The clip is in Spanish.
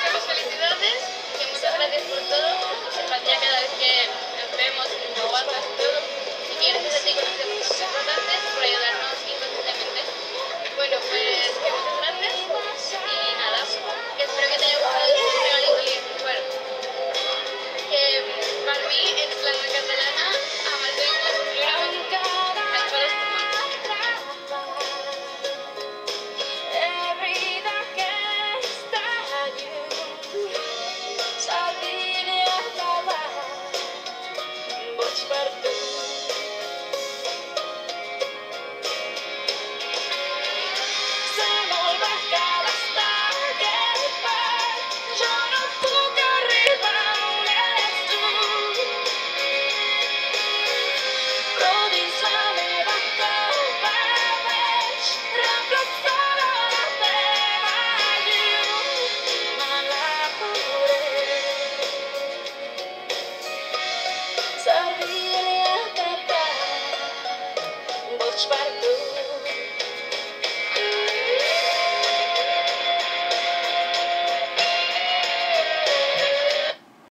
pues felicidades, que muchas gracias por todo, por tu simpatía cada vez que nos vemos en el WhatsApp y todo, y que gracias a ti conocemos cosas importantes por ayudarnos inconscientemente. Bueno, pues que muchas gracias y nada, que espero que te haya gustado este regalito y bueno, que Barbie es la catalana